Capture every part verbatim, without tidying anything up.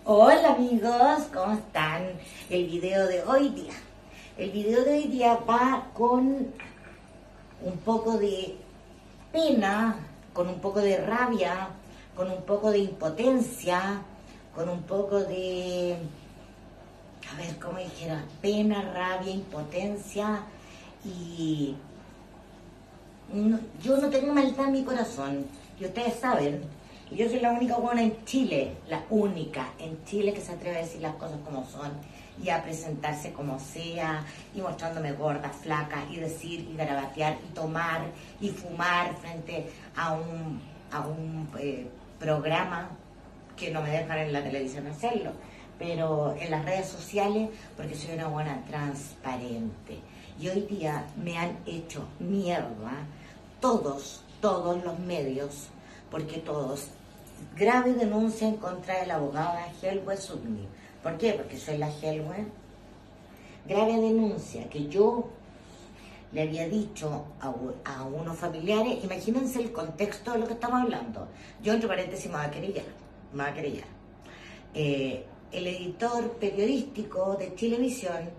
Hola amigos, ¿cómo están? El video de hoy día. El video de hoy día va con un poco de pena, con un poco de rabia, con un poco de impotencia, con un poco de, a ver, ¿cómo dijera? Pena, rabia, impotencia y... No, yo no tengo maldad en mi corazón, y ustedes saben que yo soy la única buena en Chile, la única en Chile que se atreve a decir las cosas como son y a presentarse como sea y mostrándome gorda, flaca y decir y garabatear y tomar y fumar frente a un, a un eh, programa que no me dejan en la televisión hacerlo, pero en las redes sociales porque soy una buena transparente. Y hoy día me han hecho mierda todos, todos los medios, porque todos, grave denuncia en contra de la abogada Helwe Sugni. ¿Por qué? Porque soy la Helwe. Grave denuncia que yo le había dicho a, a unos familiares, imagínense el contexto de lo que estamos hablando. Yo, entre paréntesis, me voy a querellar, me voy a querellar. Eh, el editor periodístico de Chilevisión,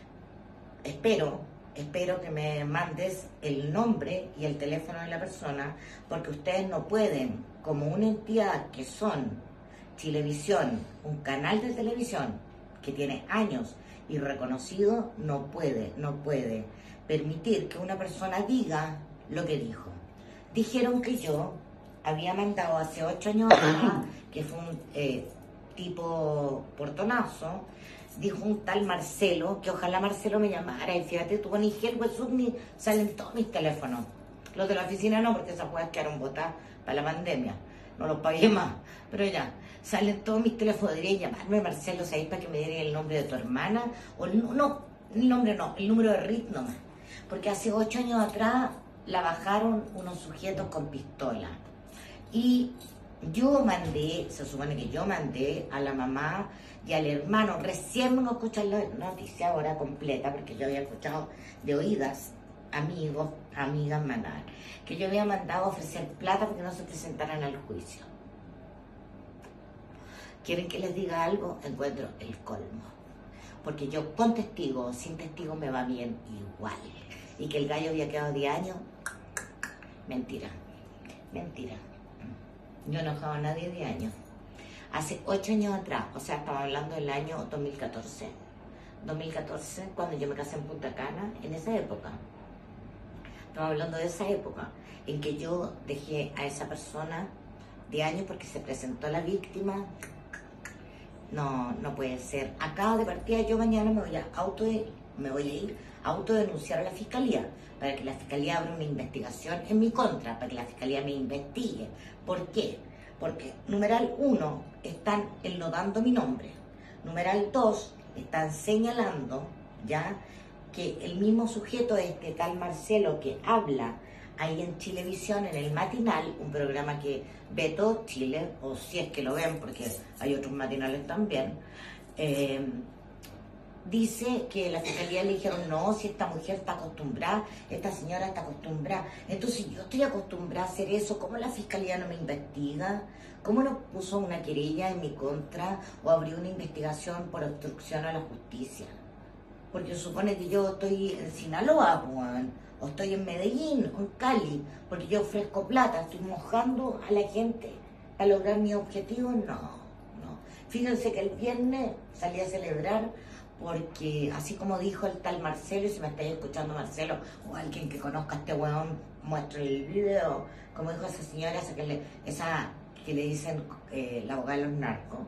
espero, espero que me mandes el nombre y el teléfono de la persona, porque ustedes no pueden, como una entidad que son Chilevisión, un canal de televisión que tiene años y reconocido, no puede, no puede permitir que una persona diga lo que dijo. Dijeron que yo había mandado hace ocho años atrás, que fue un eh, tipo portonazo, dijo un tal Marcelo, que ojalá Marcelo me llamara, y fíjate, tú con Helwe Sugni salen todos mis teléfonos. Los de la oficina no, porque esas cosas quedaron botadas para la pandemia, no los pagué más, pero ya, salen todos mis teléfonos. Debería llamarme Marcelo, ¿sabéis? Para que me diera el nombre de tu hermana, o el, no, el nombre no, el número de R I T nomás, porque hace ocho años atrás la bajaron unos sujetos con pistola, y yo mandé, se supone que yo mandé a la mamá y al hermano, recién vengo a escuchar la noticia ahora completa, porque yo había escuchado de oídas, amigos, amigas manar, que yo había mandado a ofrecer plata porque no se presentaran al juicio. ¿Quieren que les diga algo? Encuentro el colmo. Porque yo con testigos, sin testigos me va bien igual. Y que el gallo había quedado diez años, mentira, mentira. Yo no he enojado a nadie de años. Hace ocho años atrás, o sea, estaba hablando del año dos mil catorce. dos mil catorce, cuando yo me casé en Punta Cana, en esa época. Estaba hablando de esa época, en que yo dejé a esa persona de años porque se presentó la víctima. No, no puede ser. Acá de partida yo mañana me voy a auto me voy a ir a autodenunciar a la fiscalía, para que la fiscalía abra una investigación en mi contra, para que la fiscalía me investigue. ¿Por qué? Porque, numeral uno, están enlodando mi nombre. Numeral dos, están señalando, ya, que el mismo sujeto, este tal Marcelo, que habla ahí en Chilevisión, en el matinal, un programa que ve todo Chile, o si es que lo ven, porque hay otros matinales también, eh, dice que la fiscalía le dijeron, no, si esta mujer está acostumbrada, esta señora está acostumbrada. Entonces yo estoy acostumbrada a hacer eso, ¿cómo la fiscalía no me investiga? ¿Cómo no puso una querella en mi contra o abrió una investigación por obstrucción a la justicia? Porque supone que yo estoy en Sinaloa, Juan, o estoy en Medellín, o en Cali, porque yo ofrezco plata, estoy mojando a la gente para lograr mi objetivo. No, no. Fíjense que el viernes salí a celebrar, porque así como dijo el tal Marcelo, y si me estáis escuchando Marcelo, o alguien que conozca a este weón, muestre el video, como dijo esa señora, esa que le, esa que le dicen eh, la abogada de los narcos,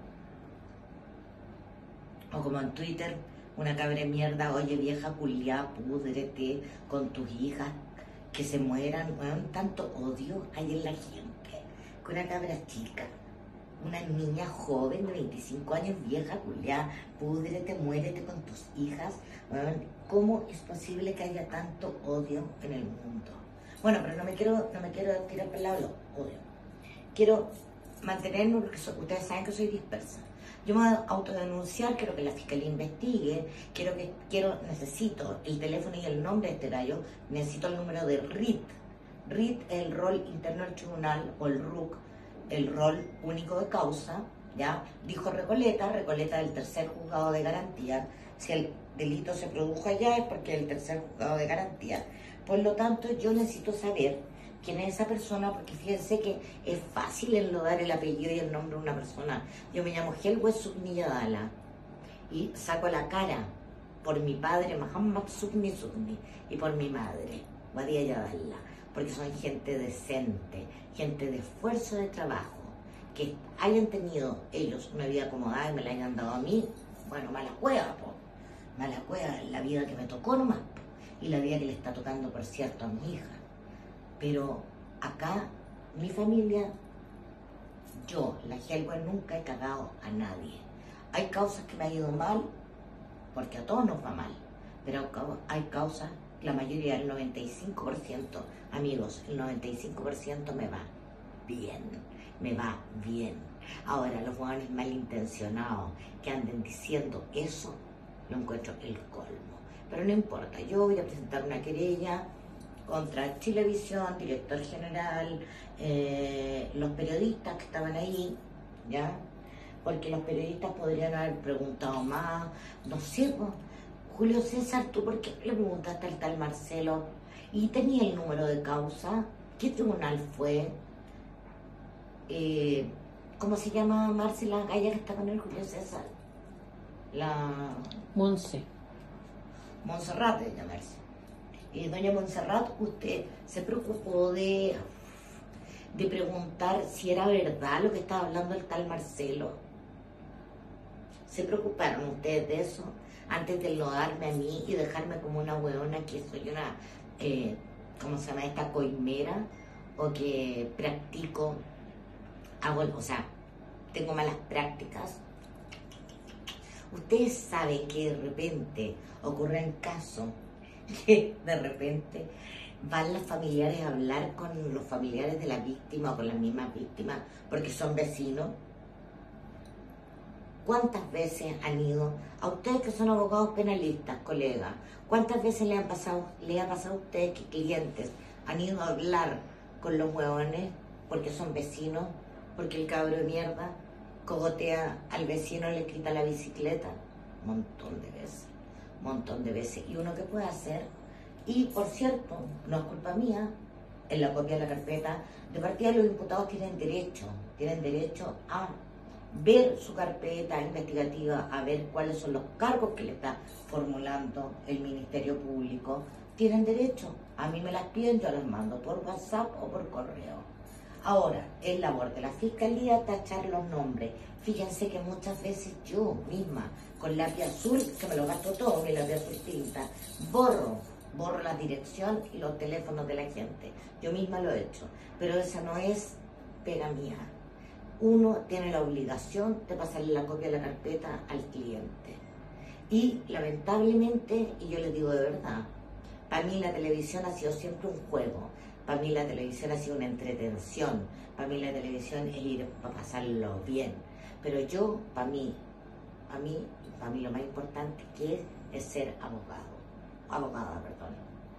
o como en Twitter, una cabra de mierda, oye vieja culiá, púdrete con tus hijas, que se mueran, weón, tanto odio hay en la gente, que una cabra chica, una niña joven de veinticinco años, vieja culiá, púdrete, muérete con tus hijas. Bueno, ¿cómo es posible que haya tanto odio en el mundo? Bueno, pero no me quiero, no me quiero tirar por el lado, odio. Quiero mantenerme, porque so, ustedes saben que soy dispersa. Yo me voy a autodenunciar, quiero que la fiscalía investigue, quiero que, quiero, necesito el teléfono y el nombre de este gallo, necesito el número de R I T. R I T es el rol interno del tribunal, o el R U C, el rol único de causa, ¿ya? Dijo Recoleta, Recoleta del tercer juzgado de garantía. Si el delito se produjo allá es porque es el tercer juzgado de garantía. Por lo tanto, yo necesito saber quién es esa persona, porque fíjense que es fácil enlodar el apellido y el nombre de una persona. Yo me llamo Helwe Sugni Yadala y saco la cara por mi padre, Muhammad Sugni Sugni, y por mi madre, Badia Yadala, porque son gente decente, gente de esfuerzo de trabajo, que hayan tenido ellos una vida acomodada y me la hayan dado a mí. Bueno, mala cueva, po. Mala cueva, la vida que me tocó nomás, po. Y la vida que le está tocando, por cierto, a mi hija. Pero acá, mi familia, yo, la Helwe, nunca he cagado a nadie. Hay causas que me ha ido mal, porque a todos nos va mal, pero hay causas, la mayoría, el noventa y cinco por ciento, amigos, el noventa y cinco por ciento me va bien, me va bien. Ahora, los jóvenes malintencionados que anden diciendo eso, lo encuentro el colmo. Pero no importa, yo voy a presentar una querella contra Chilevisión, director general, eh, los periodistas que estaban ahí, ¿ya? Porque los periodistas podrían haber preguntado más, no sé, pues, Julio César, ¿tú por qué le preguntaste al tal Marcelo? ¿Y tenía el número de causa? ¿Qué tribunal fue? Eh, ¿Cómo se llama Marcela Gaya que está con el Julio César? La... Monse. Montserrat de llamarse. Y doña Montserrat, usted se preocupó de, de preguntar si era verdad lo que estaba hablando el tal Marcelo. ¿Se preocuparon ustedes de eso? Antes de enlodarme a mí y dejarme como una hueona que soy una, eh, ¿cómo se llama? Esta coimera, o que practico, hago, o sea, tengo malas prácticas. Ustedes saben que de repente ocurren casos que de repente van los familiares a hablar con los familiares de la víctima o con las mismas víctimas porque son vecinos. ¿Cuántas veces han ido, a ustedes que son abogados penalistas, colegas, cuántas veces le, han pasado, le ha pasado a ustedes que clientes han ido a hablar con los huevones porque son vecinos, porque el cabro de mierda cogotea al vecino y le quita la bicicleta? Montón de veces, montón de veces. ¿Y uno qué puede hacer? Y por cierto, no es culpa mía, en la copia de la carpeta, de partida los imputados tienen derecho, tienen derecho a ver su carpeta investigativa, a ver cuáles son los cargos que le está formulando el Ministerio Público. Tienen derecho, a mí me las piden, yo las mando por WhatsApp o por correo. Ahora, es labor de la Fiscalía tachar los nombres. Fíjense que muchas veces yo misma, con lápiz azul, que me lo gasto todo, mi lápiz azul tinta, borro, borro la dirección y los teléfonos de la gente. Yo misma lo he hecho, pero esa no es pega mía. Uno tiene la obligación de pasarle la copia de la carpeta al cliente. Y lamentablemente, y yo les digo de verdad, para mí la televisión ha sido siempre un juego. Para mí la televisión ha sido una entretención. Para mí la televisión es ir para pasarlo bien. Pero yo, para mí, para mí, para mí lo más importante que es, es ser abogado. Abogada, perdón.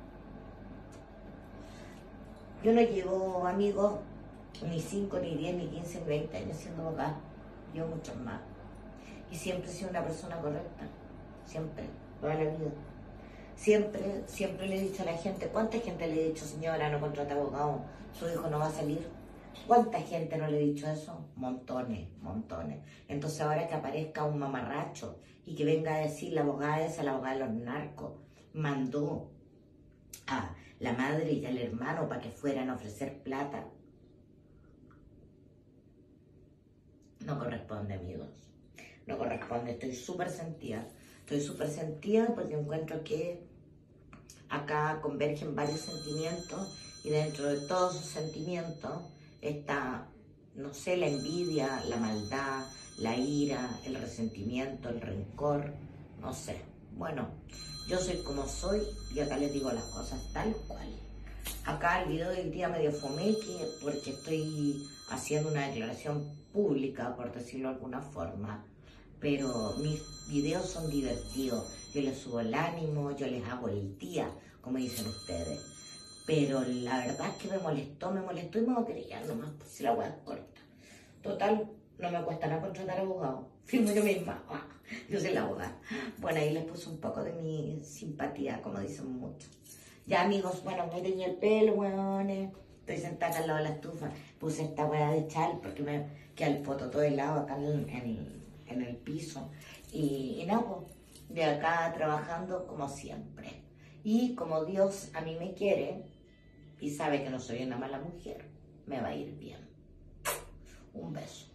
Yo no llevo, amigos, ni cinco, ni diez, ni quince, ni veinte años siendo abogada. Yo muchos más. Y siempre he sido una persona correcta. Siempre, toda la vida. Siempre, siempre le he dicho a la gente, ¿cuánta gente le he dicho, señora, no contrata abogado, su hijo no va a salir? ¿Cuánta gente no le he dicho eso? Montones, montones. Entonces ahora que aparezca un mamarracho y que venga a decir la abogada esa, la abogada de los narcos, mandó a la madre y al hermano para que fueran a ofrecer plata. No corresponde, amigos. No corresponde. Estoy súper sentida. Estoy súper sentida porque encuentro que acá convergen varios sentimientos y dentro de todos esos sentimientos está, no sé, la envidia, la maldad, la ira, el resentimiento, el rencor, no sé. Bueno, yo soy como soy y acá les digo las cosas tal cual. Acá el video del día medio fomé porque estoy haciendo una declaración pública, por decirlo de alguna forma, pero mis videos son divertidos. Yo les subo el ánimo, yo les hago el día, como dicen ustedes. Pero la verdad es que me molestó, me molestó y me voy a querer nomás, pues si la hueá es corta. Total, no me cuesta nada contratar abogado. Firmo yo misma. Ah, yo soy la abogada. Bueno, ahí les puse un poco de mi simpatía, como dicen muchos. Ya, amigos, bueno, me teñí el pelo, weones. Estoy sentada acá al lado de la estufa. Puse esta weá de chal porque me queda el foto todo helado acá en, en, en el piso. Y, y nada, pues, de acá trabajando como siempre. Y como Dios a mí me quiere y sabe que no soy una mala mujer, me va a ir bien. Un beso.